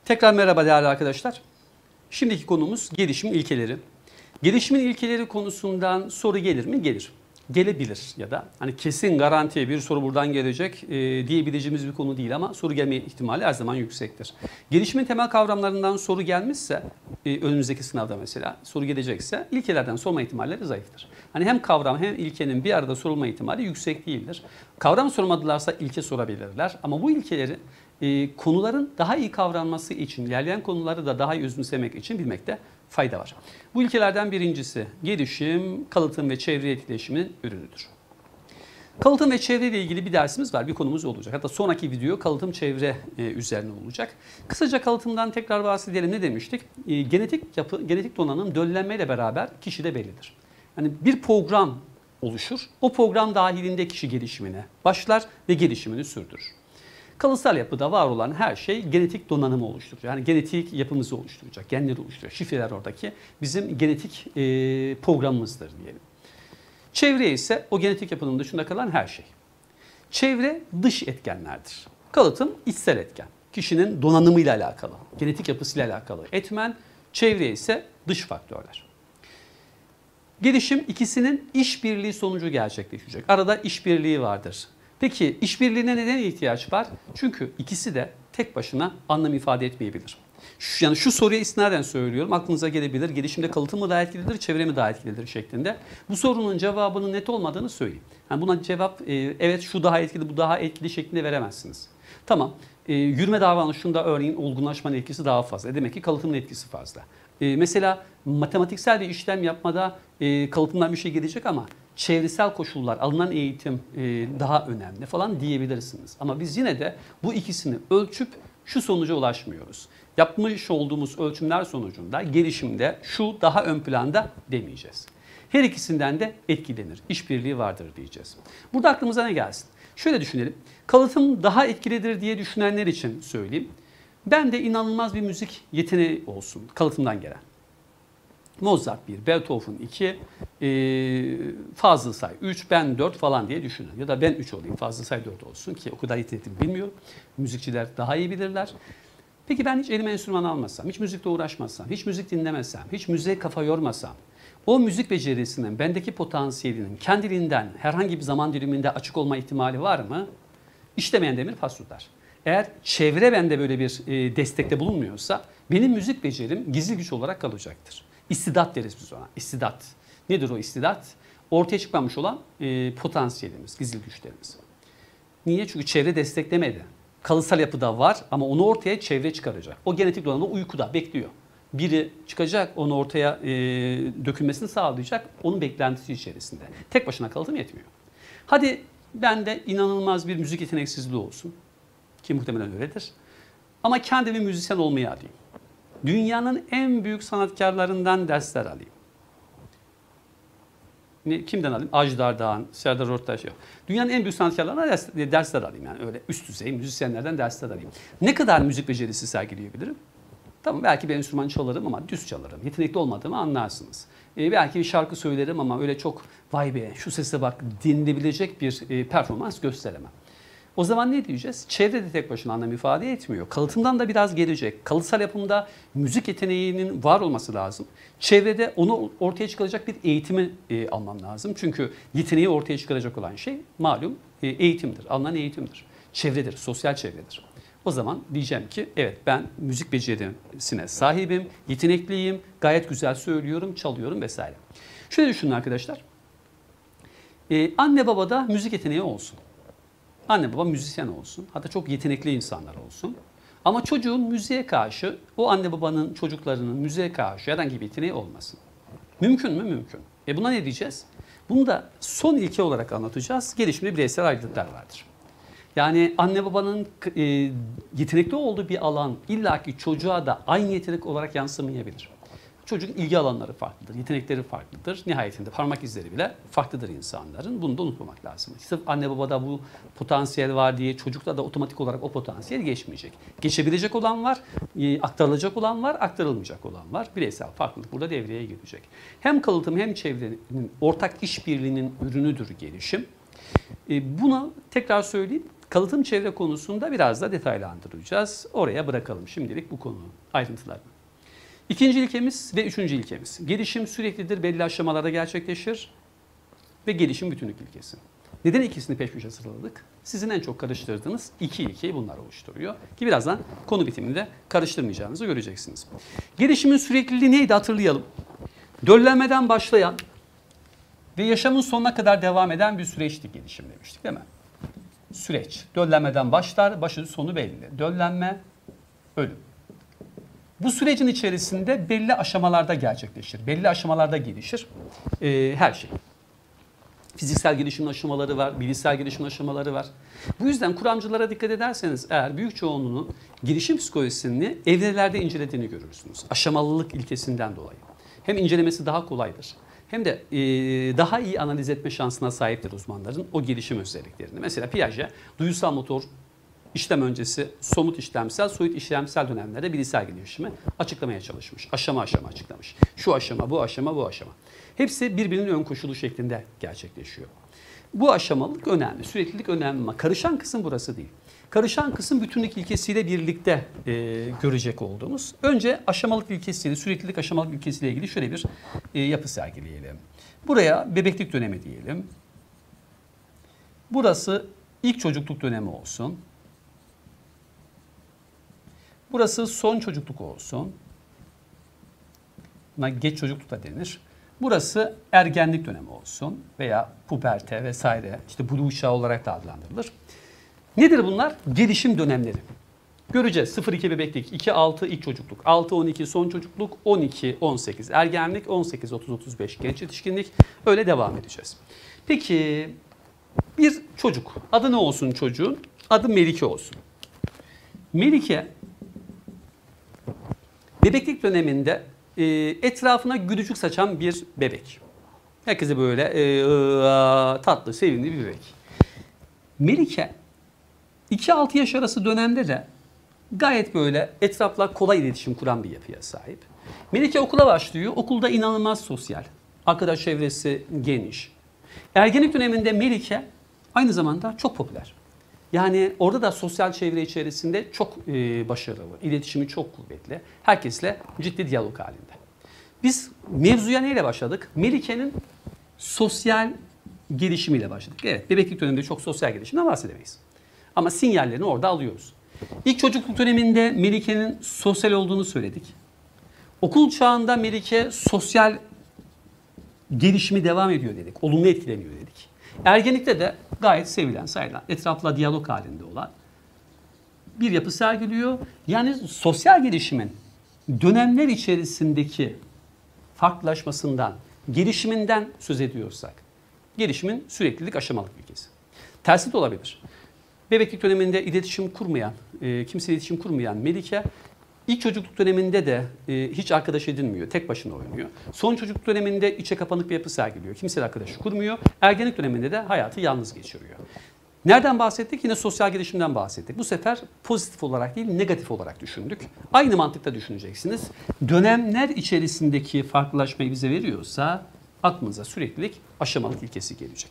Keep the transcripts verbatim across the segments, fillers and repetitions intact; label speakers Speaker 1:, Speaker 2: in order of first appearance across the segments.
Speaker 1: Tekrar merhaba değerli arkadaşlar. Şimdiki konumuz gelişimin ilkeleri. Gelişimin ilkeleri konusundan soru gelir mi? Gelir. Gelebilir ya da hani kesin garantiye bir soru buradan gelecek e, diyebileceğimiz bir konu değil ama soru gelme ihtimali her zaman yüksektir. Gelişimin temel kavramlarından soru gelmişse e, önümüzdeki sınavda mesela soru gelecekse ilkelerden sorma ihtimalleri zayıftır. Hani hem kavram hem ilkenin bir arada sorulma ihtimali yüksek değildir. Kavram sormadılarsa ilke sorabilirler ama bu ilkeleri e, konuların daha iyi kavranması için, ilerleyen konuları da daha iyi özümsemek için bilmekte fayda var. Bu ilkelerden birincisi gelişim, kalıtım ve çevre etkileşiminin ürünüdür. Kalıtım ve çevre ile ilgili bir dersimiz var, bir konumuz olacak. Hatta sonraki video kalıtım çevre e, üzerine olacak. Kısaca kalıtımdan tekrar bahsedelim. Ne demiştik? E, genetik yapı, genetik donanım döllenmeyle beraber kişide bellidir. Yani bir program oluşur. O program dahilinde kişi gelişimine başlar ve gelişimini sürdürür. Kalıtsal yapıda var olan her şey genetik donanımı oluşturacak. Yani genetik yapımızı oluşturacak, genleri oluşturacak. Şifreler oradaki bizim genetik e, programımızdır diyelim. Çevre ise o genetik yapının dışında kalan her şey. Çevre dış etkenlerdir. Kalıtım içsel etken. Kişinin donanımıyla alakalı, genetik yapısıyla alakalı etmen. Çevre ise dış faktörler. Gelişim ikisinin işbirliği sonucu gerçekleşecek. Arada işbirliği vardır. Peki işbirliğine neden ihtiyaç var? Çünkü ikisi de tek başına anlam ifade etmeyebilir. Şu, yani şu soruya istinaden söylüyorum, aklınıza gelebilir. Gelişimde kalıtım mı daha etkilidir, çevre mi daha etkilidir şeklinde. Bu sorunun cevabının net olmadığını söyleyeyim. Yani buna cevap e, evet şu daha etkili, bu daha etkili şeklinde veremezsiniz. Tamam, e, yürüme davranışında örneğin olgunlaşmanın etkisi daha fazla. Demek ki kalıtımın etkisi fazla. E, mesela matematiksel bir işlem yapmada e, kalıtımdan bir şey gelecek ama çevresel koşullar, alınan eğitim e, daha önemli falan diyebilirsiniz. Ama biz yine de bu ikisini ölçüp şu sonuca ulaşmıyoruz. Yapmış olduğumuz ölçümler sonucunda gelişimde şu daha ön planda demeyeceğiz. Her ikisinden de etkilenir, işbirliği vardır diyeceğiz. Burada aklımıza ne gelsin? Şöyle düşünelim, kalıtım daha etkilidir diye düşünenler için söyleyeyim. Ben de inanılmaz bir müzik yeteneği olsun, kalıtımdan gelen. Mozart bir, Beethoven iki, e, Fazıl Say üç, ben dört falan diye düşünün. Ya da ben üç olayım, Fazıl Say dört olsun ki o kadar yetenekli bilmiyorum. Müzikçiler daha iyi bilirler. Peki ben hiç elime enstrüman almasam, hiç müzikle uğraşmasam, hiç müzik dinlemesem, hiç müziğe kafa yormasam, o müzik becerisinin, bendeki potansiyelinin kendiliğinden herhangi bir zaman diliminde açık olma ihtimali var mı? İşlemeyen demir pas tutar. Eğer çevre bende böyle bir e, destekte bulunmuyorsa benim müzik becerim gizli güç olarak kalacaktır. İstidat deriz biz ona. İstidat. Nedir o istidat? Ortaya çıkmamış olan e, potansiyelimiz, gizli güçlerimiz. Niye? Çünkü çevre desteklemedi. Kalıtsal yapıda var ama onu ortaya çevre çıkaracak. O genetik donanımda uykuda bekliyor. Biri çıkacak, onu ortaya e, dökülmesini sağlayacak. Onun beklentisi içerisinde. Tek başına kalıtım yetmiyor. Hadi bende inanılmaz bir müzik yeteneksizliği olsun. Ki muhtemelen öyledir. Ama kendimi müzisyen olmaya adayım. Dünyanın en büyük sanatkarlarından dersler alayım. Ne, kimden alayım? Ajdar Dağan, Serdar Ortaç yok. Dünyanın en büyük sanatkarlarından ders, dersler alayım. Yani öyle üst düzey müzisyenlerden dersler alayım. Ne kadar müzik becerisi sergileyebilirim? Tamam, belki bir enstrüman çalarım ama düz çalarım. Yetenekli olmadığımı anlarsınız. Ee, belki bir şarkı söylerim ama öyle çok vay be şu sese bak denilebilecek bir e, performans gösteremem. O zaman ne diyeceğiz? Çevre de tek başına anlam ifade etmiyor. Kalıtımdan da biraz gelecek. Kalıtsal yapımda müzik yeteneğinin var olması lazım. Çevrede onu ortaya çıkaracak bir eğitimi e, almam lazım. Çünkü yeteneği ortaya çıkaracak olan şey malum e, eğitimdir. Alınan eğitimdir. Çevredir, sosyal çevredir. O zaman diyeceğim ki evet ben müzik becerisine sahibim, yetenekliyim, gayet güzel söylüyorum, çalıyorum vesaire. Şöyle düşünün arkadaşlar. E, anne babada müzik yeteneği olsun. Anne baba müzisyen olsun. Hatta çok yetenekli insanlar olsun. Ama çocuğun müziğe karşı, o anne babanın çocuklarının müziğe karşı herhangi bir yeteneği olmasın. Mümkün mü? Mümkün. E buna ne diyeceğiz? Bunu da son ilke olarak anlatacağız. Gelişimde bireysel ayrılıklar vardır. Yani anne babanın e, yetenekli olduğu bir alan illaki çocuğa da aynı yetenek olarak yansımayabilir. Çocuğun ilgi alanları farklıdır, yetenekleri farklıdır. Nihayetinde parmak izleri bile farklıdır insanların. Bunu da unutmamak lazım. Sırf anne babada bu potansiyel var diye çocukta da otomatik olarak o potansiyel geçmeyecek. Geçebilecek olan var, aktarılacak olan var, aktarılmayacak olan var. Bireysel farklılık burada devreye girecek. Hem kalıtım hem çevrenin ortak işbirliğinin ürünüdür gelişim. Bunu tekrar söyleyeyim. Kalıtım çevre konusunda biraz da detaylandıracağız. Oraya bırakalım şimdilik bu konu ayrıntılarını. İkinci ilkemiz ve üçüncü ilkemiz. Gelişim süreklidir, belli aşamalarda gerçekleşir ve gelişim bütünlük ilkesi. Neden ikisini peş peşe sıraladık? Sizin en çok karıştırdığınız iki ilkeyi bunlar oluşturuyor. Ki birazdan konu bitiminde karıştırmayacağınızı göreceksiniz. Gelişimin sürekliliği neydi hatırlayalım. Döllenmeden başlayan ve yaşamın sonuna kadar devam eden bir süreçti gelişim demiştik değil mi? Süreç. Döllenmeden başlar, başı sonu belli. Döllenme, ölüm. Bu sürecin içerisinde belli aşamalarda gerçekleşir. Belli aşamalarda gelişir ee, her şey. Fiziksel gelişimin aşamaları var, bilişsel gelişimin aşamaları var. Bu yüzden kuramcılara dikkat ederseniz eğer büyük çoğunluğunun gelişim psikolojisini evrelerde incelediğini görürsünüz. Aşamalılık ilkesinden dolayı. Hem incelemesi daha kolaydır hem de e, daha iyi analiz etme şansına sahiptir uzmanların o gelişim özelliklerini. Mesela Piaget duyusal motor, işlem öncesi, somut işlemsel, soyut işlemsel dönemlerde bilişsel gelişimi açıklamaya çalışmış. Aşama aşama açıklamış. Şu aşama, bu aşama, bu aşama. Hepsi birbirinin ön koşulu şeklinde gerçekleşiyor. Bu aşamalık önemli, süreklilik önemli ama karışan kısım burası değil. Karışan kısım bütünlük ilkesiyle birlikte e, görecek olduğumuz. Önce aşamalık ilkesiyle, süreklilik aşamalık ilkesiyle ilgili şöyle bir e, yapı sergileyelim. Buraya bebeklik dönemi diyelim. Burası ilk çocukluk dönemi olsun. Burası son çocukluk olsun. Buna geç çocukluk da denir. Burası ergenlik dönemi olsun veya puberte vesaire, işte blue çağı olarak da adlandırılır. Nedir bunlar? Gelişim dönemleri. Göreceğiz. sıfır iki bebeklik, iki altı ilk çocukluk, altı on iki son çocukluk, on iki on sekiz ergenlik, on sekiz otuz otuz beş genç yetişkinlik. Öyle devam edeceğiz. Peki bir çocuk, adı ne olsun çocuğun? Adı Melike olsun. Melike bebeklik döneminde e, etrafına gülücük saçan bir bebek. Herkese böyle e, tatlı, sevimli bir bebek. Melike iki altı yaş arası dönemde de gayet böyle etrafla kolay iletişim kuran bir yapıya sahip. Melike okula başlıyor. Okulda inanılmaz sosyal. Arkadaş çevresi geniş. Ergenlik döneminde Melike aynı zamanda çok popüler. Yani orada da sosyal çevre içerisinde çok e, başarılı, iletişimi çok kuvvetli. Herkesle ciddi diyalog halinde. Biz mevzuya neyle başladık? Melike'nin sosyal gelişimiyle başladık. Evet, bebeklik döneminde çok sosyal gelişimden bahsedemeyiz. Ama sinyallerini orada alıyoruz. İlk çocukluk döneminde Melike'nin sosyal olduğunu söyledik. Okul çağında Melike sosyal gelişimi devam ediyor dedik. Olumlu etkileniyor dedik. Ergenlikte de gayet sevilen, sayılan, etrafla diyalog halinde olan bir yapı sergiliyor. Yani sosyal gelişimin dönemler içerisindeki farklılaşmasından, gelişiminden söz ediyorsak, gelişimin süreklilik aşamalık ilkesi. Tersi de olabilir. Bebeklik döneminde iletişim kurmayan, e, kimseyle iletişim kurmayan Melike, ilk çocukluk döneminde de e, hiç arkadaş edinmiyor, tek başına oynuyor. Son çocukluk döneminde içe kapanık bir yapı sergiliyor, kimseyle arkadaş kurmuyor. Ergenlik döneminde de hayatı yalnız geçiriyor. Nereden bahsettik? Yine sosyal gelişimden bahsettik. Bu sefer pozitif olarak değil, negatif olarak düşündük. Aynı mantıkla düşüneceksiniz. Dönemler içerisindeki farklılaşmayı bize veriyorsa aklınıza süreklilik aşamalık ilkesi gelecek.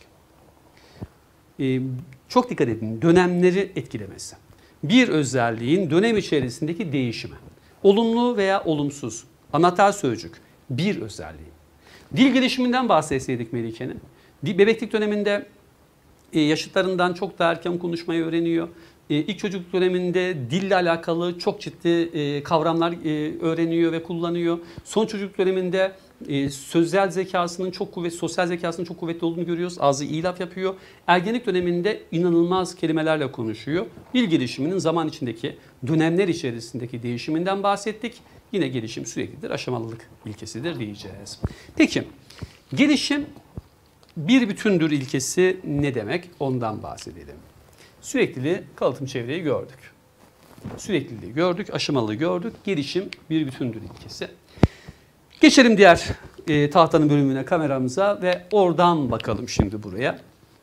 Speaker 1: Ee, çok dikkat edin, dönemleri etkilemesi. Bir özelliğin dönem içerisindeki değişimi. Olumlu veya olumsuz, anahtar sözcük, bir özelliği. Dil gelişiminden bahsetseydik Melike'nin. Bebeklik döneminde yaşıtlarından çok daha erken konuşmayı öğreniyor. İlk çocukluk döneminde dille alakalı çok ciddi kavramlar öğreniyor ve kullanıyor. Son çocukluk döneminde sözel zekasının çok kuvvetli, sosyal zekasının çok kuvvetli olduğunu görüyoruz. Ağzı iyi laf yapıyor. Ergenlik döneminde inanılmaz kelimelerle konuşuyor. Dil gelişiminin zaman içindeki dönemler içerisindeki değişiminden bahsettik. Yine gelişim süreklidir, aşamalılık ilkesidir diyeceğiz. Peki, gelişim bir bütündür ilkesi ne demek? Ondan bahsedelim. Sürekliliği, kalıtım çevreyi gördük. Sürekliliği gördük, aşamalılığı gördük. Gelişim bir bütündür ilkesi. Geçelim diğer e, tahtanın bölümüne, kameramıza ve oradan bakalım şimdi buraya.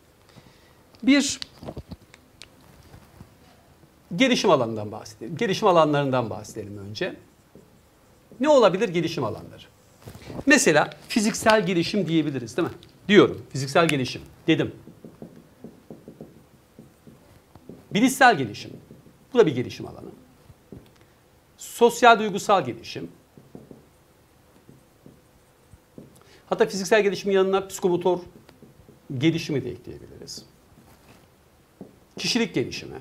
Speaker 1: Bir gelişim alanından bahsedelim. Gelişim alanlarından bahsedelim önce. Ne olabilir gelişim alanları? Mesela fiziksel gelişim diyebiliriz değil mi? Diyorum. Fiziksel gelişim dedim. Bilişsel gelişim. Bu da bir gelişim alanı. Sosyal duygusal gelişim. Hatta fiziksel gelişimin yanına psikomotor gelişimi de ekleyebiliriz. Kişilik gelişimi.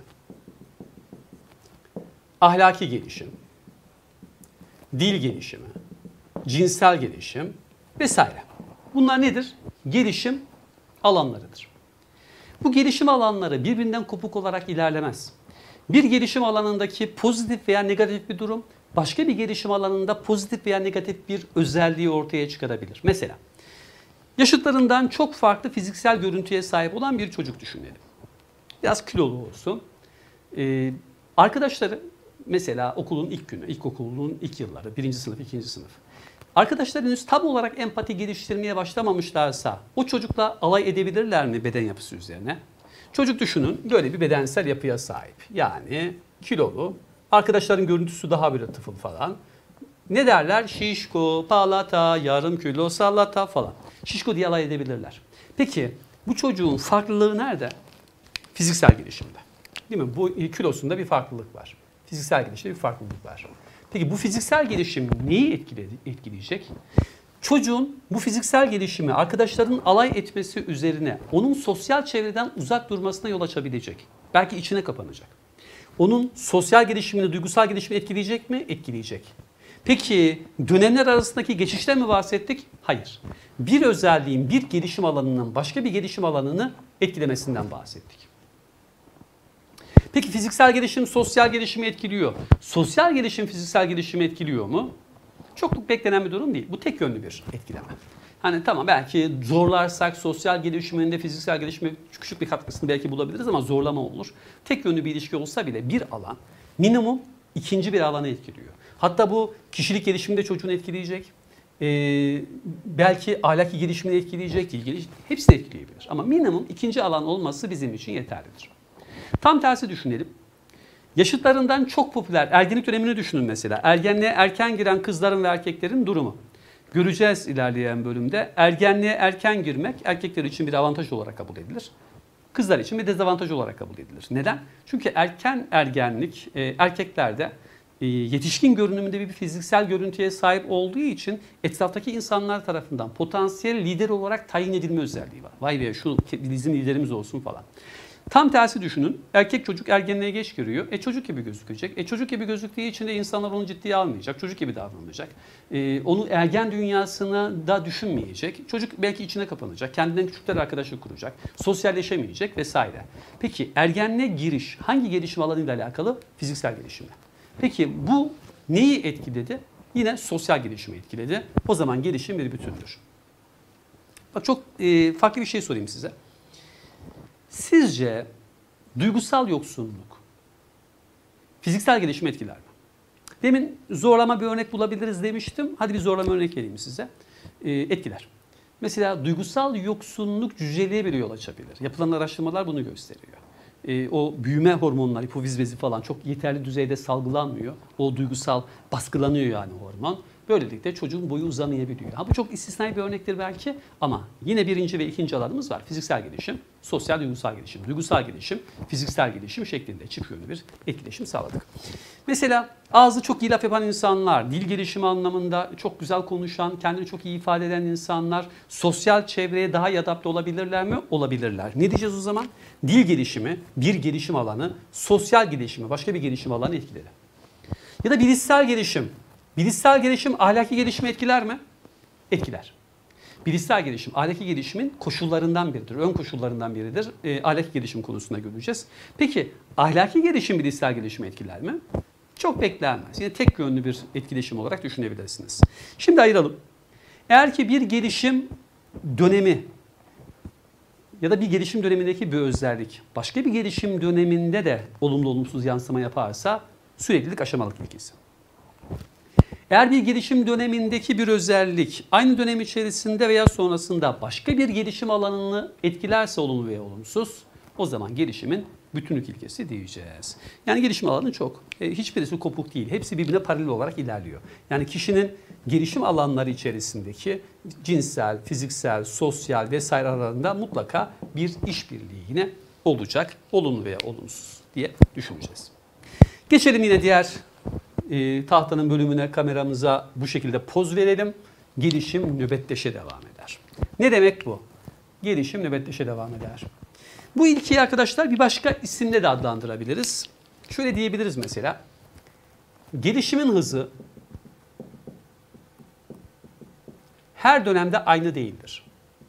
Speaker 1: Ahlaki gelişim. Dil gelişimi. Cinsel gelişim vesaire. Bunlar nedir? Gelişim alanlarıdır. Bu gelişim alanları birbirinden kopuk olarak ilerlemez. Bir gelişim alanındaki pozitif veya negatif bir durum başka bir gelişim alanında pozitif veya negatif bir özelliği ortaya çıkarabilir. Mesela yaşıtlarından çok farklı fiziksel görüntüye sahip olan bir çocuk düşünelim. Biraz kilolu olsun. Ee, arkadaşları mesela okulun ilk günü, ilkokulun ilk yılları, birinci sınıf, ikinci sınıf. Arkadaşlar henüz tam olarak empati geliştirmeye başlamamışlarsa o çocukla alay edebilirler mi beden yapısı üzerine? Çocuk düşünün böyle bir bedensel yapıya sahip. Yani kilolu, arkadaşların görüntüsü daha böyle tıfıl falan. Ne derler? Şişko, palata, yarım kilo salata falan. Şişko diye alay edebilirler. Peki bu çocuğun farklılığı nerede? Fiziksel gelişimde. Değil mi? Bu kilosunda bir farklılık var. Fiziksel gelişimde bir farklılık var. Peki bu fiziksel gelişim neyi etkileyecek? Çocuğun bu fiziksel gelişimi arkadaşların alay etmesi üzerine onun sosyal çevreden uzak durmasına yol açabilecek. Belki içine kapanacak. Onun sosyal gelişimini, duygusal gelişimini etkileyecek mi? Etkileyecek. Peki dönemler arasındaki geçişten mi bahsettik? Hayır. Bir özelliğin bir gelişim alanından başka bir gelişim alanını etkilemesinden bahsettik. Peki fiziksel gelişim sosyal gelişimi etkiliyor. Sosyal gelişim fiziksel gelişimi etkiliyor mu? Çok beklenen bir durum değil. Bu tek yönlü bir etkileme. Hani tamam belki zorlarsak sosyal gelişiminde fiziksel gelişime küçük bir katkısını belki bulabiliriz ama zorlama olur. Tek yönlü bir ilişki olsa bile bir alan minimum ikinci bir alanı etkiliyor. Hatta bu kişilik gelişiminde çocuğunu etkileyecek. Ee, belki ahlaki gelişimini etkileyecek, ilgili hepsi de etkileyebilir. Ama minimum ikinci alan olması bizim için yeterlidir. Tam tersi düşünelim. Yaşıtlarından çok popüler ergenlik dönemini düşünün mesela. Ergenliğe erken giren kızların ve erkeklerin durumu. Göreceğiz ilerleyen bölümde. Ergenliğe erken girmek erkekler için bir avantaj olarak kabul edilir. Kızlar için bir dezavantaj olarak kabul edilir. Neden? Çünkü erken ergenlik e, erkeklerde e, yetişkin görünümünde bir fiziksel görüntüye sahip olduğu için etraftaki insanlar tarafından potansiyel lider olarak tayin edilme özelliği var. Vay be şu bizim liderimiz olsun falan. Tam tersi düşünün. Erkek çocuk ergenliğe geç giriyor. E çocuk gibi gözükecek. E çocuk gibi gözüktüğü için de insanlar onu ciddiye almayacak. Çocuk gibi davranacak. E, onu ergen dünyasını da düşünmeyecek. Çocuk belki içine kapanacak. Kendinden küçükler arkadaşlık kuracak. Sosyalleşemeyecek vesaire. Peki ergenliğe giriş hangi gelişim alanıyla alakalı? Fiziksel gelişimle. Peki bu neyi etkiledi? Yine sosyal gelişimi etkiledi. O zaman gelişim bir bütündür. Bak çok e, farklı bir şey sorayım size. Sizce duygusal yoksunluk fiziksel gelişimi etkiler mi? Demin zorlama bir örnek bulabiliriz demiştim. Hadi bir zorlama örnek vereyim size. Ee, etkiler. Mesela duygusal yoksunluk cüceliğe bile yol açabilir. Yapılan araştırmalar bunu gösteriyor. Ee, o büyüme hormonları, hipofiz bezi falan çok yeterli düzeyde salgılanmıyor. O duygusal baskılanıyor yani hormon. Böylelikle çocuğun boyu uzamayabiliyor. Ha bu çok istisnai bir örnektir belki ama yine birinci ve ikinci alanımız var. Fiziksel gelişim, sosyal duygusal gelişim, duygusal gelişim, fiziksel gelişim şeklinde çift yönlü bir etkileşim sağladık. Mesela ağzı çok iyi laf yapan insanlar, dil gelişimi anlamında çok güzel konuşan, kendini çok iyi ifade eden insanlar sosyal çevreye daha iyi adapte olabilirler mi? Olabilirler. Ne diyeceğiz o zaman? Dil gelişimi bir gelişim alanı, sosyal gelişimi başka bir gelişim alanı etkileri. Ya da bilişsel gelişim. Bilişsel gelişim ahlaki gelişimi etkiler mi? Etkiler. Bilişsel gelişim ahlaki gelişimin koşullarından biridir. Ön koşullarından biridir. E, ahlaki gelişim konusunda göreceğiz. Peki ahlaki gelişim bilişsel gelişimi etkiler mi? Çok beklenmez. Yine tek yönlü bir etkileşim olarak düşünebilirsiniz. Şimdi ayıralım. Eğer ki bir gelişim dönemi ya da bir gelişim dönemindeki bir özellik başka bir gelişim döneminde de olumlu olumsuz yansıma yaparsa süreklilik aşamalık ilkesi. Eğer bir gelişim dönemindeki bir özellik aynı dönem içerisinde veya sonrasında başka bir gelişim alanını etkilerse olumlu veya olumsuz, o zaman gelişimin bütünlük ilkesi diyeceğiz. Yani gelişim alanı çok. E, hiçbirisi kopuk değil. Hepsi birbirine paralel olarak ilerliyor. Yani kişinin gelişim alanları içerisindeki cinsel, fiziksel, sosyal vesaire aralarında mutlaka bir işbirliği yine olacak. Olumlu veya olumsuz diye düşüneceğiz. Geçelim yine diğer e, tahtanın bölümüne, kameramıza bu şekilde poz verelim. Gelişim nöbetleşe devam eder. Ne demek bu? Gelişim nöbetleşe devam eder. Bu ilkeyi arkadaşlar bir başka isimle de adlandırabiliriz. Şöyle diyebiliriz mesela. Gelişimin hızı her dönemde aynı değildir.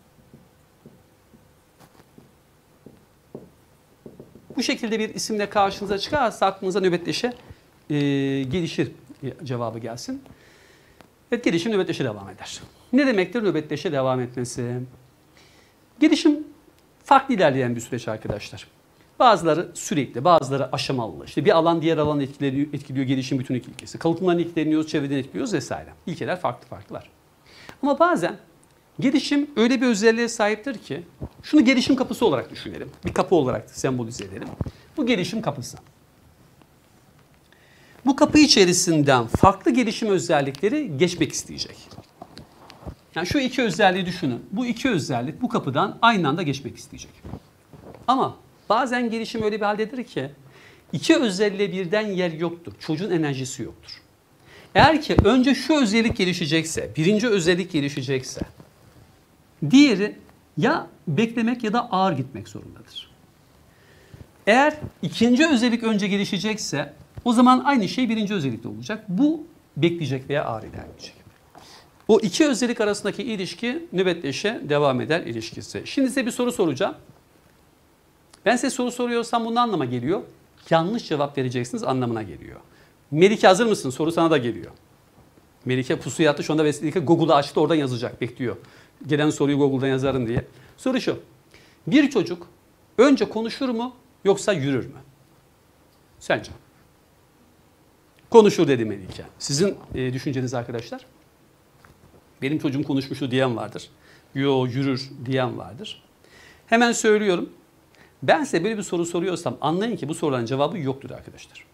Speaker 1: Bu şekilde bir isimle karşınıza çıkarsa aklınıza nöbetleşe e, gelişir cevabı gelsin. Evet, gelişim nöbetleşe devam eder. Ne demektir nöbetleşe devam etmesi? Gelişim farklı ilerleyen bir süreç arkadaşlar. Bazıları sürekli, bazıları aşamalı. İşte bir alan diğer alanı etkiliyor, etkiliyor gelişim bütünlük ilkesi. Kalıtımdan etkileniyoruz, çevreden etkiliyoruz vesaire. İlkeler farklı farklılar. Ama bazen gelişim öyle bir özelliğe sahiptir ki, şunu gelişim kapısı olarak düşünelim. Bir kapı olarak sembolize edelim. Bu gelişim kapısı. Bu kapı içerisinden farklı gelişim özellikleri geçmek isteyecek. Yani şu iki özelliği düşünün. Bu iki özellik bu kapıdan aynı anda geçmek isteyecek. Ama bazen gelişim öyle bir haldedir ki iki özelliğe birden yer yoktur. Çocuğun enerjisi yoktur. Eğer ki önce şu özellik gelişecekse, birinci özellik gelişecekse, diğeri ya beklemek ya da ağır gitmek zorundadır. Eğer ikinci özellik önce gelişecekse o zaman aynı şey birinci özellikte olacak. Bu bekleyecek veya ağır ilerleyecek. O iki özellik arasındaki ilişki nöbetleşe devam eder ilişkisi. Şimdi size bir soru soracağım. Ben size soru soruyorsam bu ne anlama geliyor? Yanlış cevap vereceksiniz anlamına geliyor. Melike hazır mısın? Soru sana da geliyor. Melike pusuya attı. Şu anda Melike Google'ı açtı. Oradan yazacak. Bekliyor. Gelen soruyu Google'dan yazarım diye. Soru şu. Bir çocuk önce konuşur mu yoksa yürür mü? Sence? Konuşur dedi Melike. Sizin e, düşünceniz arkadaşlar? Benim çocuğum konuşmuştu diyen vardır. Yo yürür diyen vardır. Hemen söylüyorum. Ben size böyle bir soru soruyorsam anlayın ki bu soruların cevabı yoktur arkadaşlar.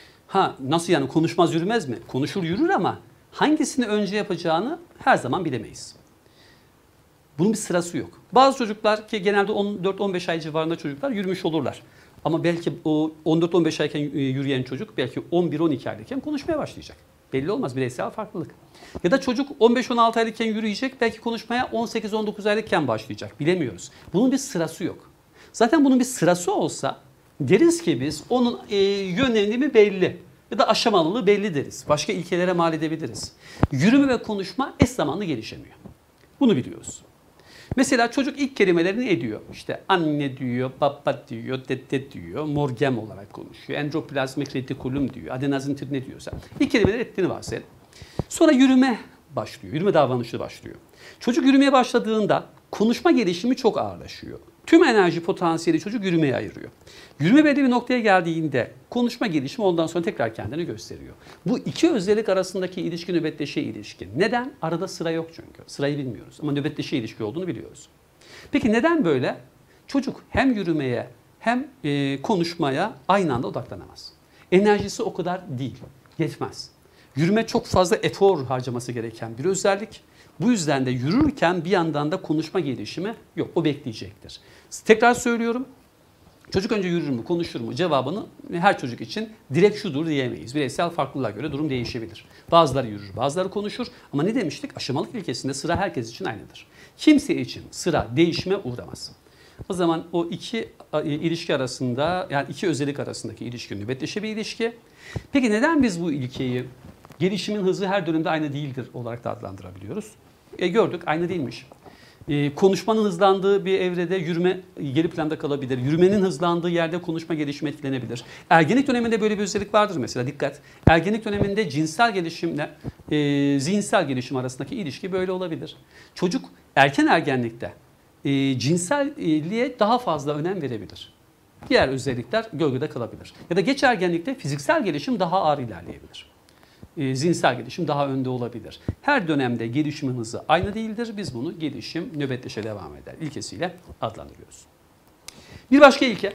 Speaker 1: Ha nasıl yani konuşmaz yürümez mi? Konuşur yürür ama hangisini önce yapacağını her zaman bilemeyiz. Bunun bir sırası yok. Bazı çocuklar ki genelde on dört on beş ay civarında çocuklar yürümüş olurlar. Ama belki o on dört on beş ayken yürüyen çocuk belki on bir on iki aylıkken konuşmaya başlayacak. Belli olmaz, bireysel farklılık. Ya da çocuk on beş on altı aylıkken yürüyecek, belki konuşmaya on sekiz on dokuz aylıkken başlayacak. Bilemiyoruz. Bunun bir sırası yok. Zaten bunun bir sırası olsa deriz ki biz onun e, yönelimi belli ya da aşamalılığı belli deriz. Başka ilkelere mal edebiliriz. Yürüme ve konuşma eş zamanlı gelişemiyor. Bunu biliyoruz. Mesela çocuk ilk kelimelerini ediyor. İşte anne diyor, baba diyor, dede diyor, morgem olarak konuşuyor. Endoplazmik retikulum diyor, adenozin ne diyorsa. İlk kelimeleri ettiğini varsayalım. Sonra yürüme başlıyor, yürüme davranışı başlıyor. Çocuk yürümeye başladığında konuşma gelişimi çok ağırlaşıyor. Tüm enerji potansiyeli çocuk yürümeye ayırıyor. Yürüme belli bir noktaya geldiğinde konuşma gelişimi ondan sonra tekrar kendini gösteriyor. Bu iki özellik arasındaki ilişki nöbetleşe ilişki. Neden? Arada sıra yok çünkü. Sırayı bilmiyoruz ama nöbetleşe ilişki olduğunu biliyoruz. Peki neden böyle? Çocuk hem yürümeye hem e, konuşmaya aynı anda odaklanamaz. Enerjisi o kadar değil, yetmez. Yürüme çok fazla efor harcaması gereken bir özellik. Bu yüzden de yürürken bir yandan da konuşma gelişimi yok. O bekleyecektir. Tekrar söylüyorum. Çocuk önce yürür mü, konuşur mu cevabını her çocuk için direkt şudur diyemeyiz. Bireysel farklılığa göre durum değişebilir. Bazıları yürür, bazıları konuşur. Ama ne demiştik? Aşamalık ilkesinde sıra herkes için aynıdır. Kimse için sıra değişime uğramaz. O zaman o iki ilişki arasında, yani iki özellik arasındaki ilişki nöbetleşe bir ilişki. Peki neden biz bu ilkeyi gelişimin hızı her dönemde aynı değildir olarak da adlandırabiliyoruz? E gördük, aynı değilmiş. E, konuşmanın hızlandığı bir evrede yürüme geri planda kalabilir. Yürümenin hızlandığı yerde konuşma gelişimi etkilenebilir. Ergenlik döneminde böyle bir özellik vardır mesela, dikkat. Ergenlik döneminde cinsel gelişimle e, zihinsel gelişim arasındaki ilişki böyle olabilir. Çocuk erken ergenlikte e, cinselliğe daha fazla önem verebilir. Diğer özellikler gölgede kalabilir. Ya da geç ergenlikte fiziksel gelişim daha ağır ilerleyebilir. E, zihinsel gelişim daha önde olabilir. Her dönemde gelişimin hızı aynı değildir. Biz bunu gelişim nöbetleşe devam eder ilkesiyle adlandırıyoruz. Bir başka ilke.